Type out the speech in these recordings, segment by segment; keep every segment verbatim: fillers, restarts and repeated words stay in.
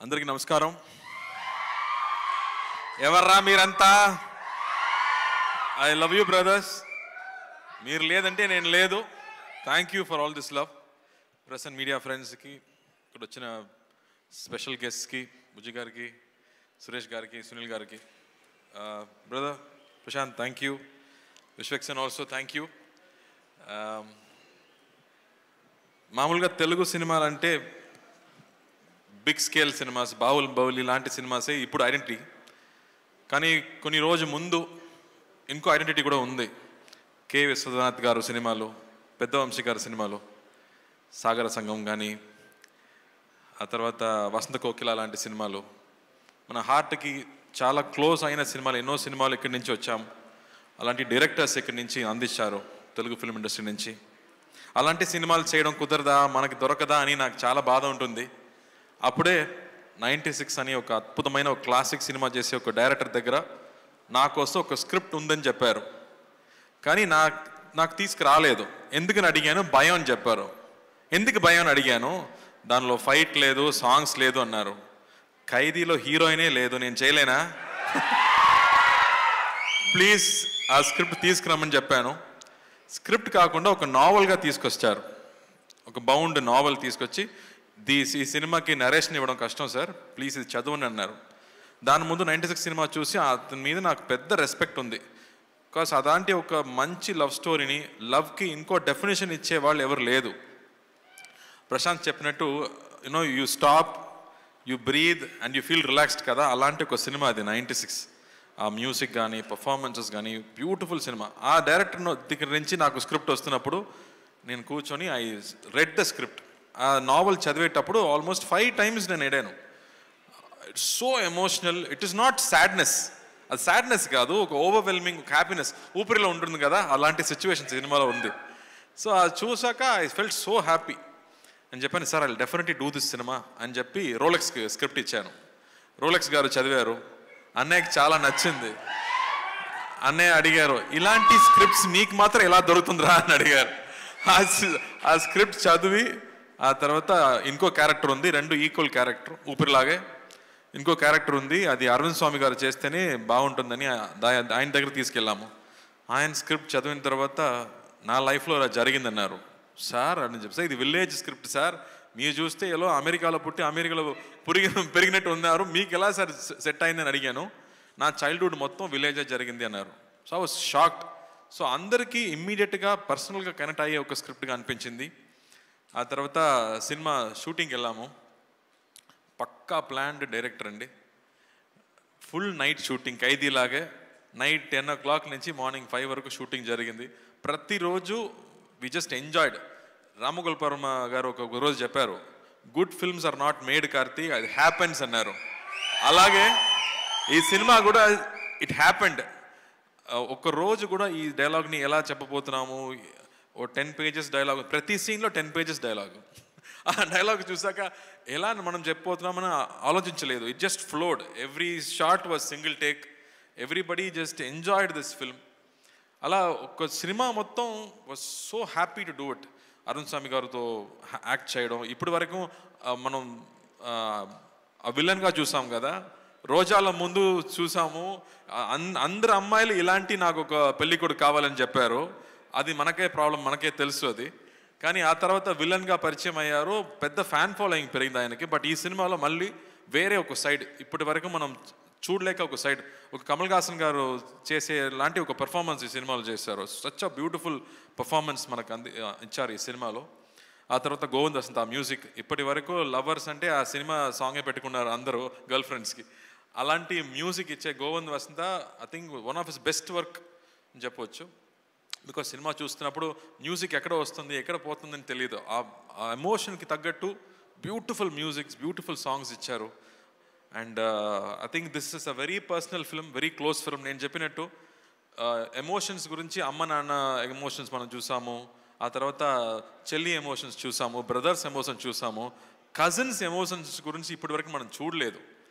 అందరికీ నమస్కారం. ఎవర్రా మీరంతా? I love you brothers. మీరు లేదంటే నేను లేదు. Thank you for all this love. Press and media ఫ్రెండ్స్కి, ఇక్కడ వచ్చిన స్పెషల్ గెస్ట్స్కి, బుజ్జి గారికి, సురేష్ గారికి, సునీల్ గారికి, brother Prashanth thank you, Vishwaksen also thank you. మామూలుగా తెలుగు సినిమాలు అంటే బిగ్ స్కేల్ సినిమాస్, బాహుల్ బాహులి లాంటి సినిమాసే ఇప్పుడు ఐడెంటిటీ. కానీ కొన్ని రోజు ముందు ఇంకో ఐడెంటిటీ కూడా ఉంది. కె విశ్వనాథ్ గారు సినిమాలు, పెద్ద వంశీ గారు సినిమాలు, సాగర సంఘం కానీ, ఆ తర్వాత వసంత కోకిల లాంటి సినిమాలు, మన హార్ట్కి చాలా క్లోజ్ అయిన సినిమాలు, ఎన్నో సినిమాలు ఇక్కడి నుంచి వచ్చాము. అలాంటి డైరెక్టర్స్ ఇక్కడి నుంచి అందించారు తెలుగు ఫిల్మ్ ఇండస్ట్రీ నుంచి. అలాంటి సినిమాలు చేయడం కుదరదా, మనకి దొరకదా అని నాకు చాలా బాధ ఉంటుంది. అప్పుడే నైంటీ సిక్స్ అని ఒక అద్భుతమైన ఒక క్లాసిక్ సినిమా చేసే ఒక డైరెక్టర్ దగ్గర నా కోసం ఒక స్క్రిప్ట్ ఉందని చెప్పారు. కానీ నాకు నాకు తీసుకురాలేదు. ఎందుకని అడిగాను, భయం అని చెప్పారు. ఎందుకు భయం అని అడిగాను, దానిలో ఫైట్ లేదు, సాంగ్స్ లేదు అన్నారు. ఖైదీలో హీరోయినే లేదు, నేను చేయలేనా? ప్లీజ్ ఆ స్క్రిప్ట్ తీసుకురమ్మని చెప్పాను. స్క్రిప్ట్ కాకుండా ఒక నావల్గా తీసుకొచ్చారు. ఒక బౌండ్ నావల్ తీసుకొచ్చి, దీ ఈ సినిమాకి నరేషన్ ఇవ్వడం కష్టం సార్, ప్లీజ్ ఇది చదవని అన్నారు. దాని ముందు నైంటీ సిక్స్ సినిమా చూసి అతని మీద నాకు పెద్ద రెస్పెక్ట్ ఉంది. బికాస్ అలాంటి ఒక మంచి లవ్ స్టోరీని, లవ్కి ఇంకో డెఫినేషన్ ఇచ్చేవాళ్ళు ఎవరు లేదు. ప్రశాంత్ చెప్పినట్టు you know you stop, you breathe and you feel relaxed కదా, అలాంటి ఒక సినిమా అది నైంటీ సిక్స్. ఆ మ్యూజిక్ కానీ, పర్ఫార్మెన్సెస్ కానీ బ్యూటిఫుల్ సినిమా. ఆ డైరెక్టర్ దగ్గర నుంచి నాకు స్క్రిప్ట్ వస్తున్నప్పుడు నేను కూర్చొని ఐ రెడ్ ద స్క్రిప్ట్. ఆ నావల్ చదివేటప్పుడు ఆల్మోస్ట్ ఫైవ్ టైమ్స్ నేను ఎడాను. It's so emotional. It is not sadness, అది సాడ్నెస్ కాదు, ఒక ఓవర్వెల్మింగ్ హ్యాపీనెస్ ఊపిరిలో ఉంటుంది కదా, అలాంటి సిచ్యువేషన్ సినిమాలో ఉంది. సో అది చూసాక ఐ ఫెల్ట్ సో హ్యాపీ అని చెప్పాను. Sir I definitely do this cinema అని చెప్పి రోలెక్స్కి స్క్రిప్ట్ ఇచ్చాను. రోలెక్స్ గారు చదివారు. అన్నయ్యకి చాలా నచ్చింది. అన్నయ్య అడిగారు, ఇలాంటి స్క్రిప్ట్స్ నీకు మాత్రం ఎలా దొరుకుతుందిరా అని అడిగారు. ఆ స్క్రిప్ట్ చదివి ఆ తర్వాత ఇంకో క్యారెక్టర్ ఉంది, రెండు ఈక్వల్ క్యారెక్టర్ ఊపిరిలాగే. ఇంకో క్యారెక్టర్ ఉంది, అది అరవింద్ స్వామి గారు చేస్తేనే బాగుంటుందని ఆయన దగ్గర తీసుకెళ్ళాము. ఆయన స్క్రిప్ట్ చదివిన తర్వాత నా లైఫ్లో అలా జరిగిందన్నారు. సార్ అని చెప్పి, సార్ ఇది విలేజ్ స్క్రిప్ట్ సార్, మీరు చూస్తే ఎలా అమెరికాలో పుట్టి అమెరికాలో పురిగి పెరిగినట్టు ఉన్నారు, మీకు ఎలా సార్ సెట్ అయిందని అడిగాను. నా చైల్డ్హుడ్ మొత్తం విలేజే జరిగింది అన్నారు. So I was shocked. So అందరికీ ఇమ్మీడియట్గా పర్సనల్గా కనెక్ట్ అయ్యే ఒక స్క్రిప్ట్గా అనిపించింది. ఆ తర్వాత సినిమా షూటింగ్కి వెళ్ళాము. పక్కా ప్లాన్డ్ డైరెక్టర్ అండి. ఫుల్ నైట్ షూటింగ్, ఖైదీలాగే నైట్ టెన్ ఓ క్లాక్ నుంచి మార్నింగ్ ఫైవ్ వరకు షూటింగ్ జరిగింది. ప్రతిరోజు వి జస్ట్ ఎంజాయ్డ్. రామగోపాల్ గారు ఒక రోజు చెప్పారు, good films are not made Karthi, అది హ్యాపెన్స్ అన్నారు. అలాగే ఈ సినిమా కూడా ఇట్ హ్యాపెండ్. ఒక రోజు కూడా ఈ డైలాగ్ని ఎలా చెప్పబోతున్నాము, ఓ టెన్ పేజెస్ డైలాగ్, ప్రతి సీన్లో టెన్ పేజెస్ డైలాగ్. ఆ డైలాగ్ చూసాక ఎలా మనం చెప్పబోతున్నామని ఆలోచించలేదు. It just flowed. Every shot was single take. Everybody just enjoyed this film. అలా ఒక సినిమా మొత్తం was so happy to do it. Arun Swamy గారితో యాక్ట్ చేయడం, ఇప్పటి వరకు మనం విలన్గా చూసాం కదా, రోజాల ముందు చూసాము, అందరు అమ్మాయిలు ఇలాంటి నాకు ఒక పెళ్లి కొడుకు కావాలని చెప్పారు. అది మనకే ప్రాబ్లం, మనకే తెలుసు అది. కానీ ఆ తర్వాత విలన్గా పరిచయం అయ్యారు, పెద్ద ఫ్యాన్ ఫాలోయింగ్ పెరిగింది ఆయనకి. బట్ ఈ సినిమాలో మళ్ళీ వేరే ఒక సైడ్, ఇప్పటి వరకు మనం చూడలేక ఒక సైడ్, ఒక కమల్ హాసన్ గారు చేసే లాంటి ఒక పెర్ఫార్మెన్స్ ఈ సినిమాలో చేశారు. సచ్ అ బ్యూటిఫుల్ పర్ఫార్మెన్స్ మనకు అంది ఇచ్చారు ఈ సినిమాలో. ఆ తర్వాత గోవింద్ వసంత ఆ మ్యూజిక్, ఇప్పటి వరకు లవర్స్ అంటే ఆ సినిమా సాంగే పెట్టుకున్నారు అందరూ గర్ల్ ఫ్రెండ్స్కి. అలాంటి మ్యూజిక్ ఇచ్చే Govind Vasanta I think one of his best work అని చెప్పవచ్చు. బికాస్ సినిమా చూస్తున్నప్పుడు మ్యూజిక్ ఎక్కడ వస్తుంది ఎక్కడ పోతుందని తెలియదు. ఆ ఎమోషన్కి తగ్గట్టు బ్యూటిఫుల్ మ్యూజిక్స్, బ్యూటిఫుల్ సాంగ్స్ ఇచ్చారు. And I think this is a very personal film, very close film. నేను చెప్పినట్టు ఎమోషన్స్ గురించి అమ్మ నాన్న ఎమోషన్స్ మనం చూసాము, ఆ తర్వాత చెల్లి ఎమోషన్స్ చూసాము, బ్రదర్స్ ఎమోషన్స్ చూసాము, కజిన్స్ ఎమోషన్స్ గురించి ఇప్పటి వరకు మనం చూడలేదు.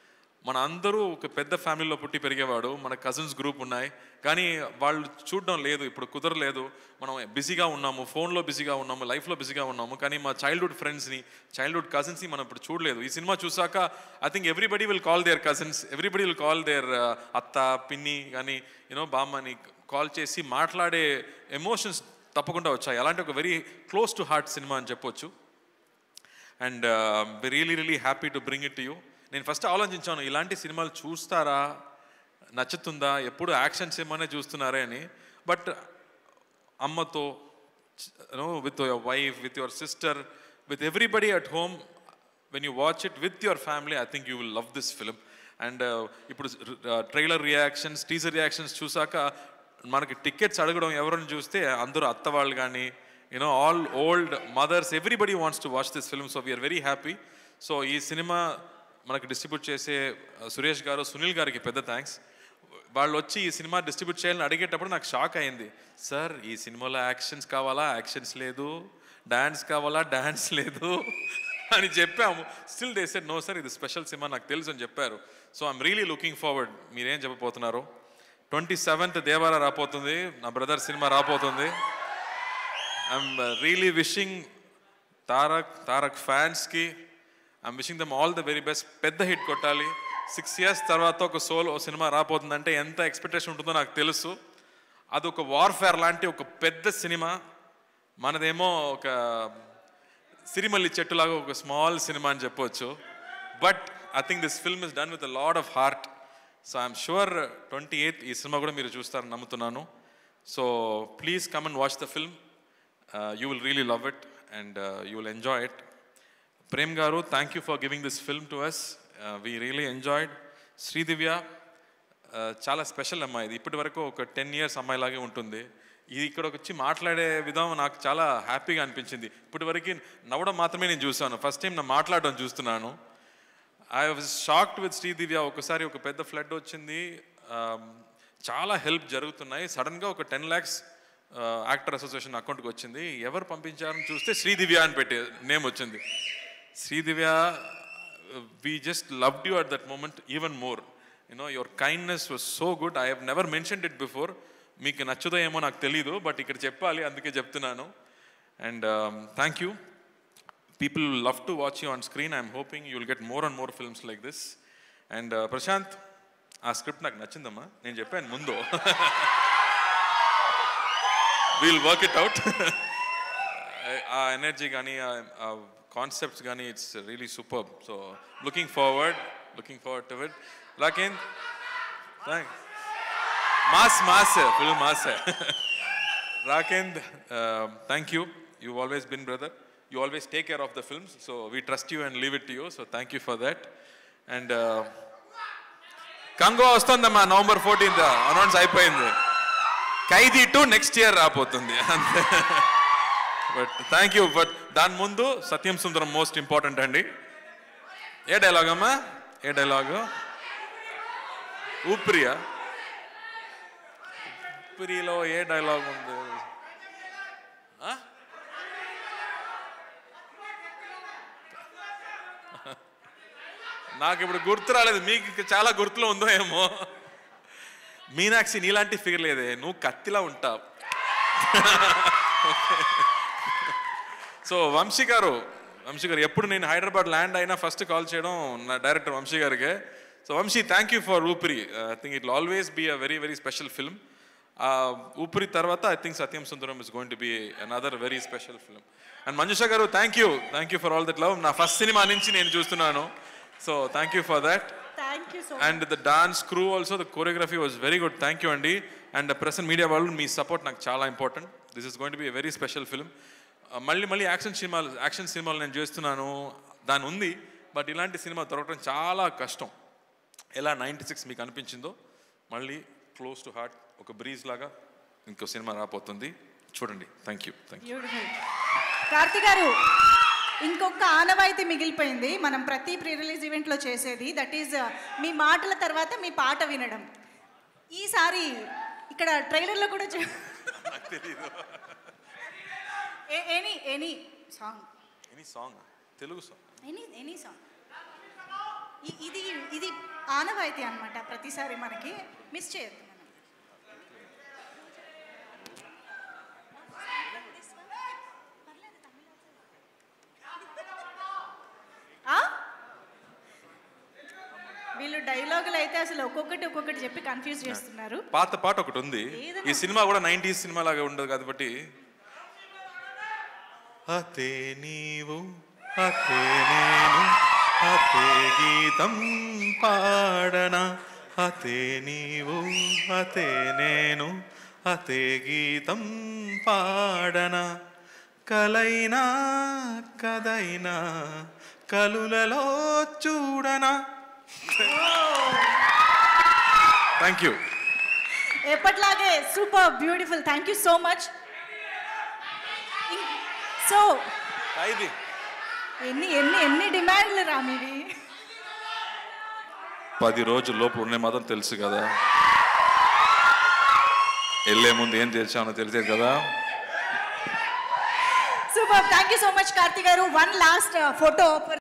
మన అందరూ ఒక పెద్ద ఫ్యామిలీలో పుట్టి పెరిగేవాడు, మన కజిన్స్ గ్రూప్ ఉన్నాయి, కానీ వాళ్ళు చూడడం లేదు, ఇప్పుడు కుదరలేదు, మనం బిజీగా ఉన్నాము, ఫోన్లో బిజీగా ఉన్నాము, లైఫ్లో బిజీగా ఉన్నాము, కానీ మా చైల్డ్హుడ్ ఫ్రెండ్స్ని, చైల్డ్హుడ్ కజిన్స్ని మనం ఇప్పుడు చూడలేదు. ఈ సినిమా చూసాక I think everybody will call their cousins, everybody will call their అత్త, పిన్ని కానీ యూనో బామ్మని కాల్ చేసి మాట్లాడే ఎమోషన్స్ తప్పకుండా వచ్చాయి. అలాంటి ఒక very close to heart cinema అని చెప్పొచ్చు. And really really happy to bring it to you. నేను ఫస్ట్ ఆలోచించాను, ఇలాంటి సినిమాలు చూస్తారా, నచ్చుతుందా, ఎప్పుడు యాక్షన్ సినిమానే చూస్తున్నారే అని. బట్ అమ్మతో, no with your wife, with your sister, with everybody at home, when you watch it with your family, I think you will love this film. అండ్ ఇప్పుడు ట్రైలర్ రియాక్షన్స్, టీజర్ రియాక్షన్స్ చూసాక మనకి tickets అడగడం ఎవరిని చూస్తే అందరూ అత్త వాళ్ళు కానీ, you know all old mothers, everybody wants to watch this film. So we are very happy. So ఈ సినిమా మనకి డిస్ట్రిబ్యూట్ చేసే సురేష్ గారు, సునీల్ గారికి పెద్ద థ్యాంక్స్. వాళ్ళు వచ్చి ఈ సినిమా డిస్ట్రిబ్యూట్ చేయాలని అడిగేటప్పుడు నాకు షాక్ అయింది. సార్ ఈ సినిమాలో యాక్షన్స్ కావాలా, యాక్షన్స్ లేదు, డాన్స్ కావాలా, డాన్స్ లేదు అని చెప్పాము. Still they said no sir, ఇది స్పెషల్ సినిమా, నాకు తెలుసు అని చెప్పారు. So I'm really looking forward. మీరేం చెప్పబోతున్నారు? ట్వంటీ సెవెంత్ దేవారా రాపోతుంది, నా బ్రదర్ సినిమా రాపోతుంది. I'm really wishing Tarak Tarak ఫ్యాన్స్కి I'm wishing them all the very best. పెద్ద హిట్ కొట్టాలి. సిక్స్ ఇయర్స్ తర్వాత ఒక సోలో సినిమా రాబోతుందంటే ఎంత ఎక్స్పెక్టేషన్ ఉంటుందో నాకు తెలుసు. అదొక వార్ఫేర్ లాంటి ఒక పెద్ద సినిమా. మనదేమో ఒక సిరిమల్లి చెట్టులాగా ఒక స్మాల్ సినిమా అని చెప్పవచ్చు. But I think this film is done with a lot of heart. So I'm sure twenty eighth ఈ సినిమా కూడా మీరు చూస్తారని నమ్ముతున్నాను. So please come and watch the film. You will really love it and you will enjoy it. Prem గారు, thank you for giving this film to us. We really enjoyed. Sridivya చాలా special అమ్మాయి. ఇది ఇప్పటి వరకు ఒక టెన్ ఇయర్స్ అమ్మాయిలాగే ఉంటుంది. ఇది ఇక్కడికి వచ్చి మాట్లాడే విధానం నాకు చాలా హ్యాపీగా అనిపించింది. ఇప్పటి వరకు నవ్వడం మాత్రమే నేను చూసాను, ఫస్ట్ టైం నా మాట్లాడడం చూస్తున్నాను. I was shocked with Sridivya. ఒకసారి ఒక పెద్ద ఫ్లడ్ వచ్చింది, చాలా హెల్ప్ జరుగుతున్నాయి, సడన్గా ఒక టెన్ ల్యాక్స్ యాక్టర్ అసోసియేషన్ అకౌంట్కి వచ్చింది. ఎవరు పంపించారని చూస్తే శ్రీదివ్య అని పెట్టే నేమ్ వచ్చింది. Sridivya, we just loved you at that moment even more. You know, your kindness was so good. I have never mentioned it before. మీకు నచ్చుదో ఏమో నాకు తెలీదు, బట్ ఇక్కడ చెప్పాలి, అందుకే చెప్తున్నాను. And thank you. People love to watch you on screen. I'm hoping you will get more and more films like this. And Prashanth, ఆ script నాకు నచ్చిందమ్మా, నేను చెప్పాను ముందు. Will work it out. ఆ ఎనర్జీ కానీ, కాన్సెప్ట్స్ కానీ, it's really super. So looking forward looking forward to it. Rakendu, thanks. Mass mass full mass. Rakendu, thank you. You always bin brother. You always take care of the films. So we trust you and leave it to you. So thank you for that. And కంగో వస్తుందమ్మా, November fourteenth announce అయిపోయింది. Khaidi two next year రాబోతుంది అంతే. But thank you. But దాని ముందు సత్యం సుందరం most important అండి. ఏ dialogue అమ్మా? ఏ డైలాగు? ఊపిరియా? ఊపిరిలో ఏ డైలాగ్ ఉంది? నాకు ఇప్పుడు గుర్తు రాలేదు, మీకు చాలా గుర్తులో ఉందో ఏమో. మీనాక్షి, నీలాంటి ఫిగర్ లేదే, నువ్వు కత్తిలా ఉంటావు. సో వంశీ గారు, వంశీ గారు ఎప్పుడు నేను హైదరాబాద్ ల్యాండ్ అయినా ఫస్ట్ కాల్ చేయడం నా డైరెక్టర్ వంశీ గారికి. So Vamshi, thank you for Oopiri. I think it will always be a very very special film. Oopiri తర్వాత I think Satyam Sundaram is going to be another very special film. And Manjusha గారు, thank you thank you for all that love. నా first cinema నుంచి నేను చూస్తున్నాను. So thank you for that. And the dance crew also, the choreography was very good. Thank you అండి. And press and media వాళ్ళు, మీ support నాకు చాలా important. This is going to be a very special film. మళ్ళీ మళ్ళీ action సినిమాలు action సినిమాలు నేను చేస్తున్నాను, దాని ఉంది. బట్ ఇలాంటి సినిమా దొరకడం చాలా కష్టం. ఎలా నైంటీ సిక్స్ మీకు అనిపించిందో, మళ్ళీ క్లోజ్ టు హార్ట్ ఒక బ్రీజ్ లాగా ఇంకో సినిమా రాబోతుంది, చూడండి. Thank you thank you. Karthi గారు, ఇంకొక ఆనవాయితీ మిగిలిపోయింది మనం ప్రతి ప్రీ రిలీజ్ ఈవెంట్లో చేసేది. దట్ ఈజ్ మీ మాటల తర్వాత మీ పాట వినడం. ఈసారి ఇక్కడ ట్రైలర్లో కూడా any any song any song Telugu song any any song ఇ- ఇది ఇది ఆనవాయితీ అన్నమాట ప్రతిసారి మనకి మిస్ చేయొద్దు మనం. ఆ? వీళ్ళు డైలాగులు అయితే అసలు ఒక్కొక్కటి ఒక్కొక్కటి చెప్పి కన్ఫ్యూజ్ చేస్తున్నారు. పాత పాట ఒకటి ఉంది. ఏదైనా ఈ సినిమా కూడా నైంటీస్ సినిమా లాగా ఉండదు కాబట్టి అతే నీవు అతే నేను అతే గీతం పాడనా అతే నీవు అతే నేను అతే గీతం పాడనా కలైనా కదైనా కలులలో చూడనా. Thank you. ఎప్పట్లాగే super beautiful. Thank you so much. So ఇది ఎన్ని ఎన్ని ఎన్ని డిమాండ్లు రా మీవి. పది రోజుల లోపు ఉండే మాత్రం తెలుసు కదా, వెళ్ళే ముందు ఏం తెలిసానో తెలిసేది కదా. Super. Thank you so much Karthi గారు. One last photo